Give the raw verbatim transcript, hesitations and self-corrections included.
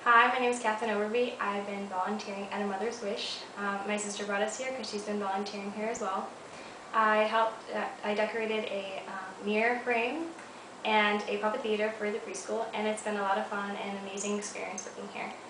Hi, my name is Kathyrn Overby. I've been volunteering at A Mother's Wish. Um, my sister brought us here because she's been volunteering here as well. I helped, uh, I decorated a um, mirror frame and a puppet theater for the preschool, and it's been a lot of fun and an amazing experience working here.